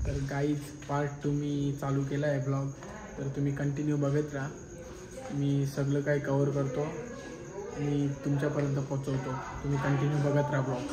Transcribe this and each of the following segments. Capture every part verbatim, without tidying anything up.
तर guys part to me चालू केला आहे ब्लॉग, तर तुम्ही कंटिन्यू बघत राहा. मी सगळं काही कवर करतो आणि तुमच्यापर्यंत पोहोचवतो. तुम्ही कंटिन्यू बघत राहा ब्लॉग.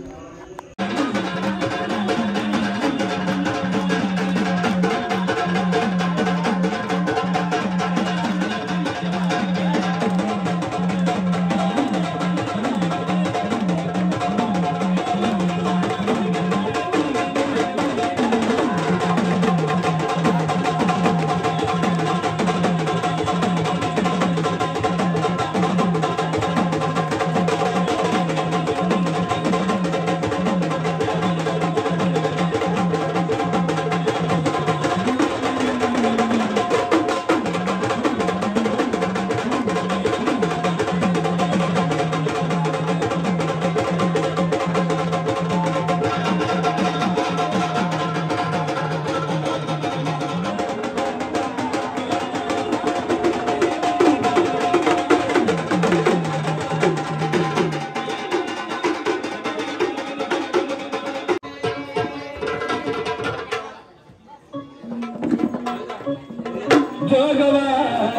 जोगवा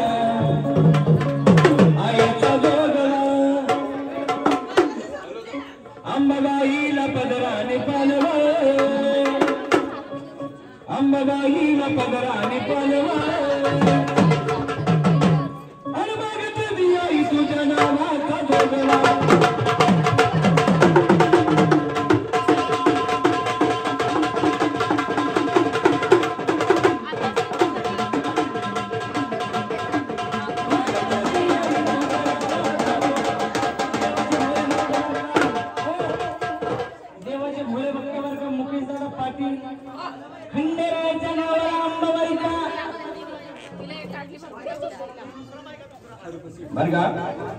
आईचा जोगवा अंबाबाईला पदराने पालवा, अंबाबाईला पदराने पालवा. अरे मागत मी आई तुझ्या नावाचा जोगवा. खंडेरायाच्या नावाला अंबाबाईचा बर का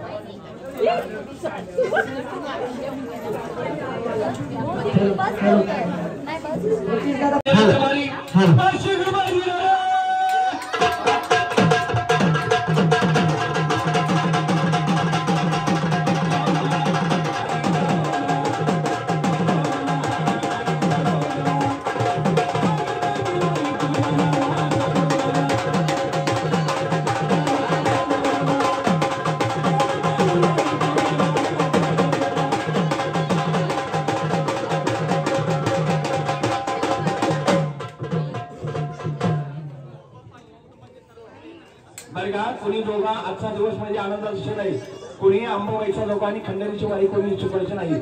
बरं का कोणी दोघा आजचा दिवस म्हणजे आनंदाचा क्षण आहे. कोणी अंबाबाईच्या लोकांनी खंडेरीची वारी कोणी चुकायची नाही.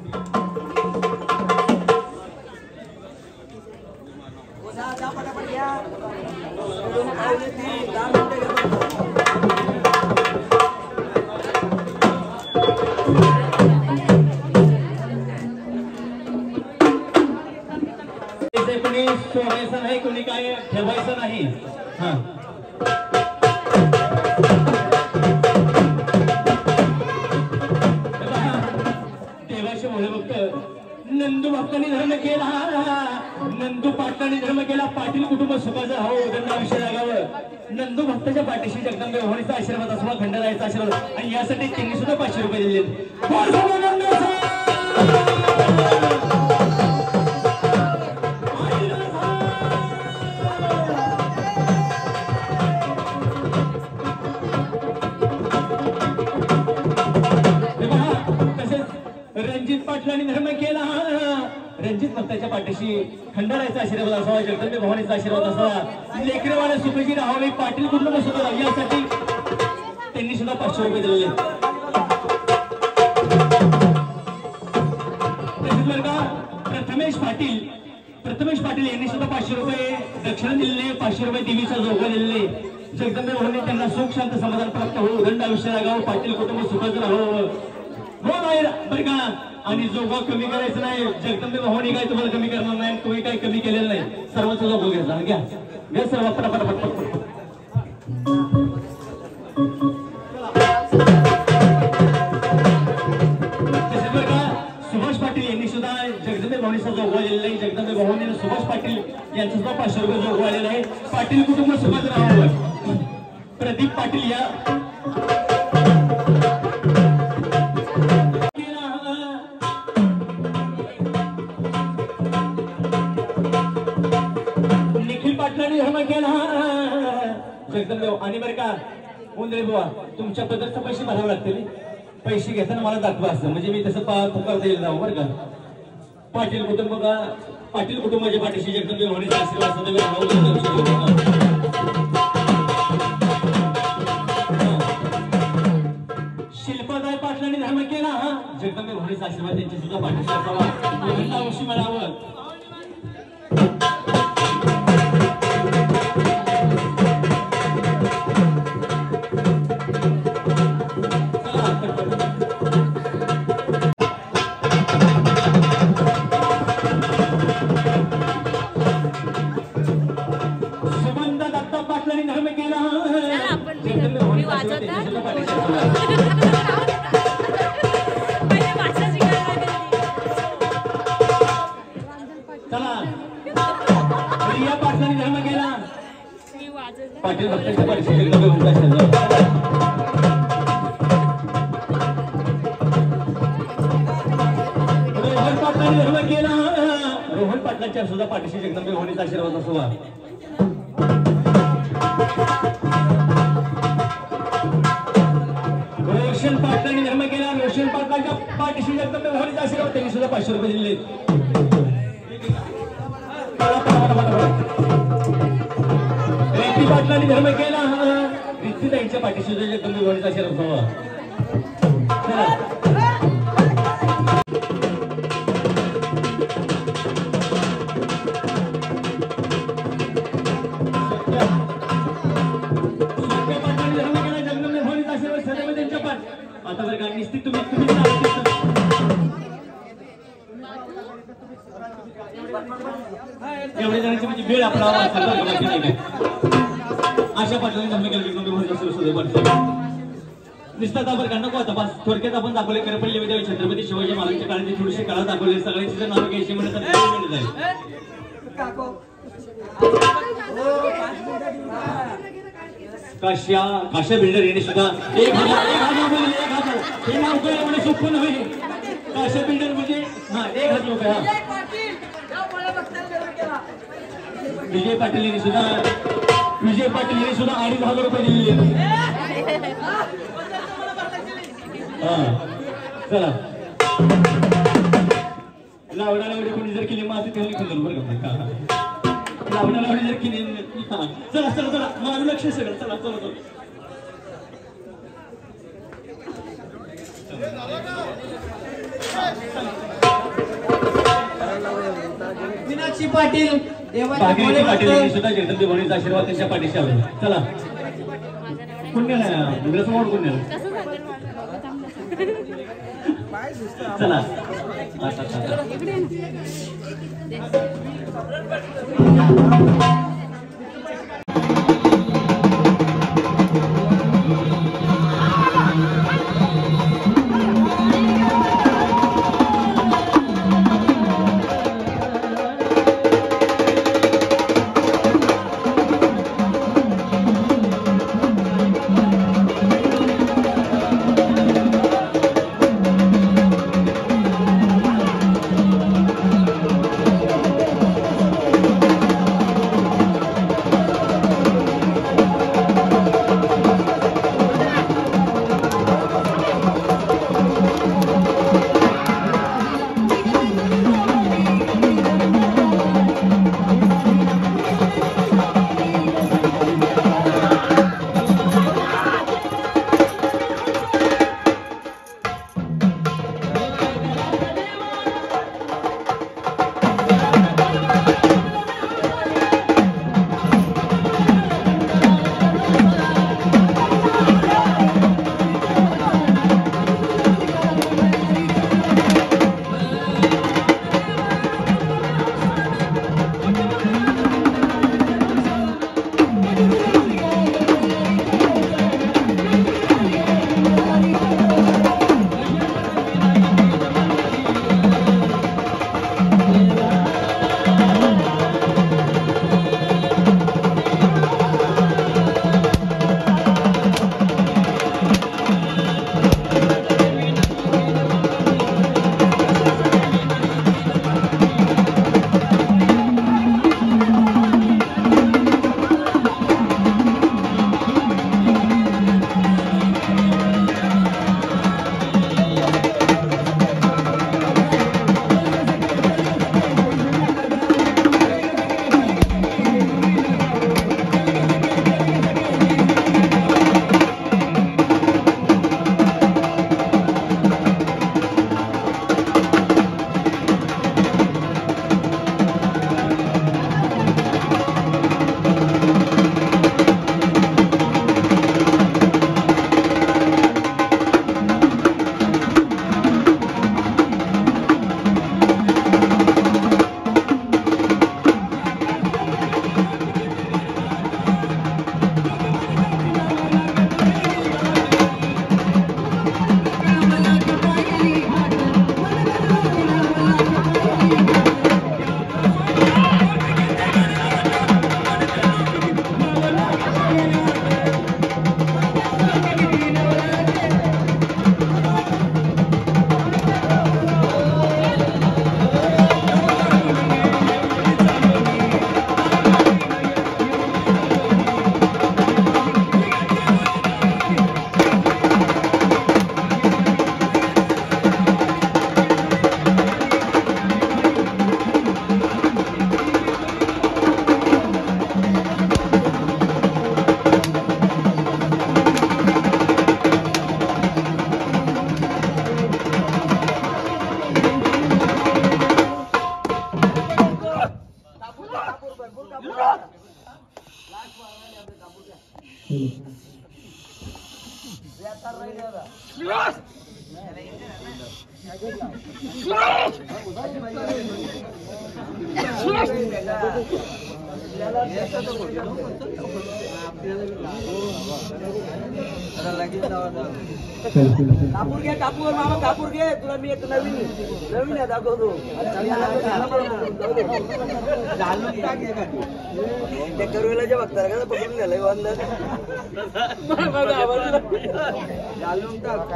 कोणी सोडायचं नाही, कोणी काय ठेवायचं नाही. हा नंदू भक्तांनी धर्म केला, नंदू पाटलांनी धर्म केला. पाटील कुटुंब सुखाचं हो विषय जागावं. नंदू भक्ताच्या पाठीशी जगदंबे भवानीचा आशीर्वाद असावा, खंडेरायाचा आशीर्वाद, आणि यासाठी त्यांनी सुद्धा पाचशे रुपये दिले. रणजित पाटलांनी धर्म केला, रणजित भक्ताच्या पाठीशी खंडेरायाचा आशीर्वाद असावा, जगदंबे भवानीचा आशीर्वाद असावा, लेकरवाला सुखजी राहावे, पाटील कुटुंब सुद्धा राहावे, यासाठी त्यांनी सुद्धा पाचशे रुपये दिलेले. प्रथमेश पाटील प्रथमेश पाटील यांनी सुद्धा पाचशे रुपये दक्षिणा दिलेले, पाचशे रुपये देवीचा जोगा दिलेले. जगदंबे भवानी त्यांना सुख शांत समाधान प्राप्त हो, उदंड आयुष्य लागावं, पाटील कुटुंब सुखाचं राहावं. हो नाही बरं का. आणि जोगा कमी करायचं नाही. जगदंबे भवानी काय तुम्हाला कमी करणार नाही, तुम्ही काही कमी केलेलं नाही. सर्वांचा जोगा घ्यायचा. घ्या घ्या सर्व पटापट पटपट. सुभाष पाटील यांनी सुद्धा जगदंबे भवानीचा जोगवा दिलेला आहे. जगदंबे भवानीने सुभाष पाटील यांचा सुद्धा पाचशे रुपये जोगवा आलेला आहे. पाटील कुटुंब सुखाचं राहावं. प्रदीप पाटील या धर्म केला जगदंबे आणि बरं का उंदरे बुवा तुमच्या पदरचे पैसे भरावे लागतील पैसे घेताना मला दाखवा असं म्हणजे मी तसं पा पुकारता येईल जाऊ बरं का पाटील कुटुंब का पाटील कुटुंबाच्या पाठीशी जगदंबे होण्याचा आशीर्वाद शिल्पाताई पाटलांनी धर्म केला जगदंबे होण्याचा आशीर्वाद त्यांच्या सुद्धा पाठीशी असावा अवश्य मिळावं पाटील भक्तांच्या परिषदेत रोहन पाटलांनी धर्म केला रोहन पाटलांच्या सुद्धा पाठीशी जगदंबे होण्याचा आशीर्वाद असावा रोशन पाटलांनी धर्म केला रोशन पाटलांच्या पाठीशी जगदंबे होण्याचा आशीर्वाद त्यांनी सुद्धा पाचशे रुपये दिले पाटलांनी धर्म केला रिद्धी ताईंच्या पाठीशी जगदंबे होण्याचा आशीर्वाद व्हावा पाटलांनी धर्म केला जगदंबे होण्याचा आशीर्वाद सदैव त्यांच्या पाठ आता बरं का निश्चित तुम्ही तुम्ही एवढे जणांची म्हणजे वेळ आपला नाही अशा पाटलांनी धर्म केला जगदंबे होण्याचा आशीर्वाद निस्तार बरं का नको आता बस थोडक्यात आपण दाखवले करपल्ली विद्या छत्रपती शिवाजी महाराजांच्या काळाची थोडीशी कला दाखवली सगळ्यांची जर नावं घ्यायची म्हणत काश्या काश्या बिल्डर यांनी सुद्धा एक हजार एक हजार बोलले एक हजार हे नाव काय एवढं सोपं नव्हे काश्या बिल्डर म्हणजे हा एक हजार रुपये हा विजय पाटील यांनी सुद्धा विजय पाटील यांनी सुद्धा अडीच हजार रुपये दिलेले हा चला लावडा लावडी कोणी जर केली माती तेवढी खुंदर बरं का लावडा लावडी जर केली चला चला चला माझं लक्ष सगळं चला चला चला मीनाक्षी पाटील भागीरथी पाटील यांनी सुद्धा जगदंबे होण्याचा आशीर्वाद त्यांच्या पाठीशी आला चला कोण गेला उग्रसमोर कोण गेला चला कापूर घे कापूर मामा कापूर घे तुला मी एक नवीन नवीन आहे दाखवतो त्या करूला जे बघता का पकडून झालंय बंद घालून टाक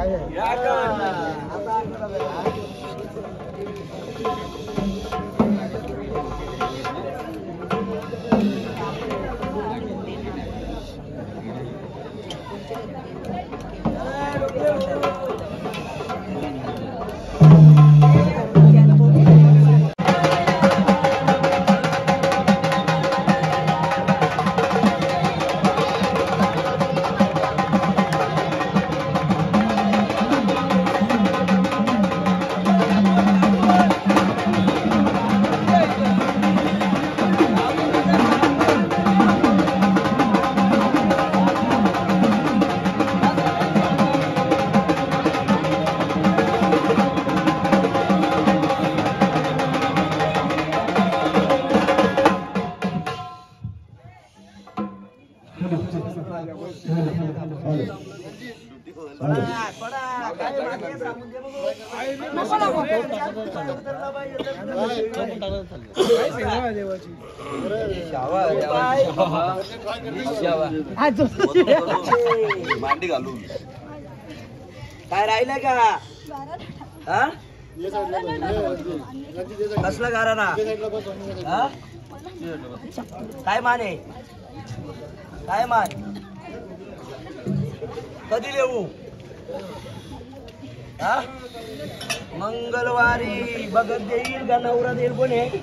मांडी घालून काय राहिलं का हा कसला गाराना हा काय माने काय मान कधी देऊ हा मंगळवारी बघत देईल का नवरा देईल कोण आहे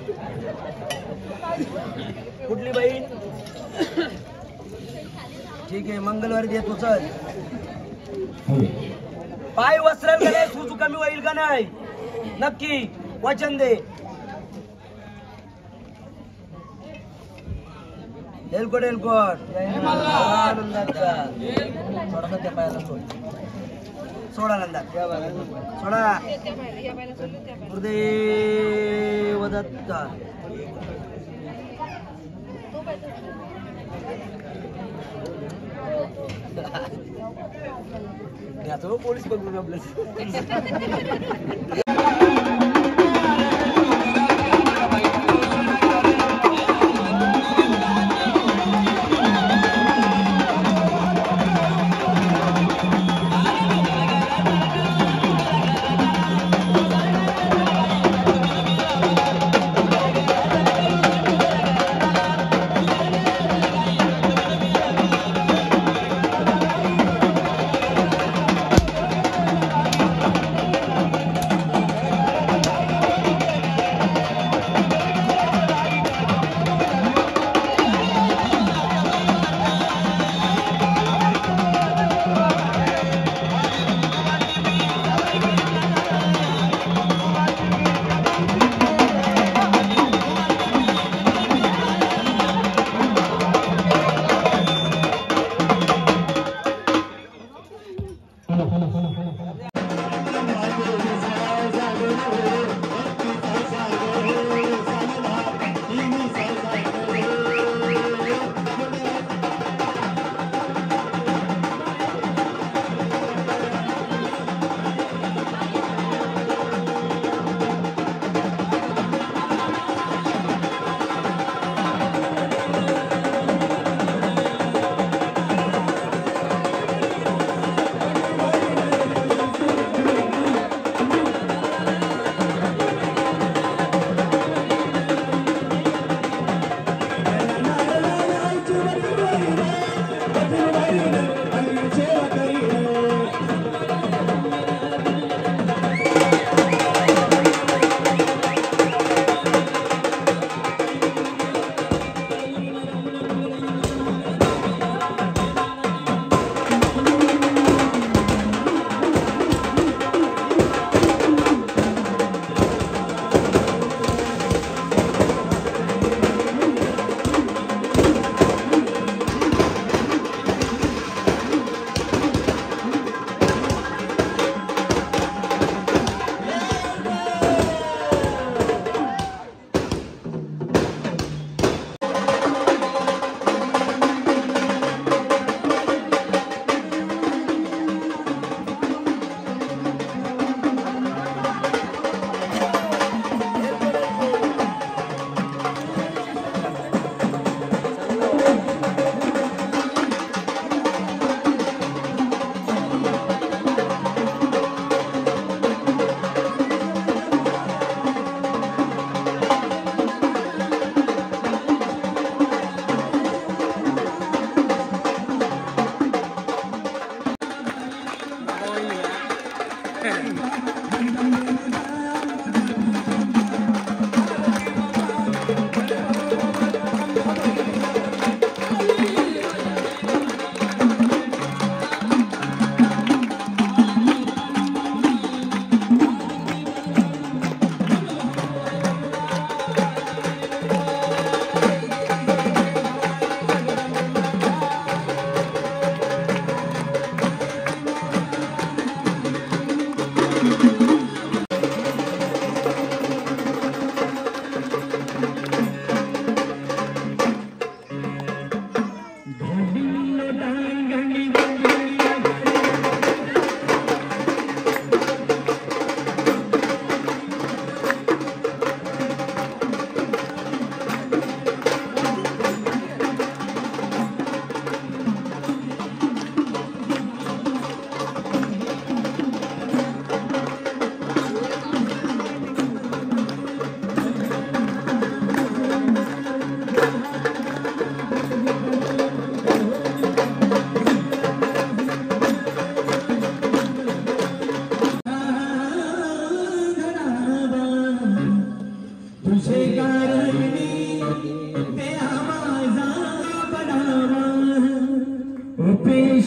कुठली बहीण ठीक आहे मंगळवारी देतो चल पाय वस्त्राल का नाही सुचू कमी होईल का नाही नक्की वचन दे एलकोट एलकोट आनंदाचा थोडासा त्या पायाला सोड सोडा नंदा सोडा गुरुदेव दत्ता याचं पोलीस बघून आपलं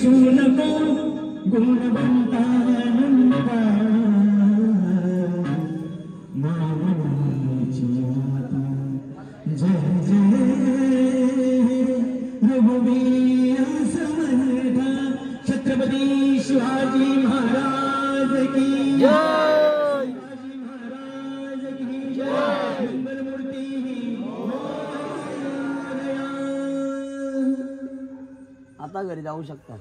विसरू नको गुणवंता नंदा मावळीची माता जय जय रघुवीर समर्था छत्रपती शिवाजी महाराज की जय शिवाजी महाराज की जय मंगलमूर्ती मोरया. आता घरी जाऊ शकता.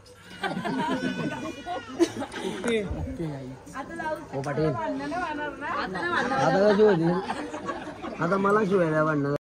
हो पाटील आता कशी होती आता मला शिवायला वाढणार.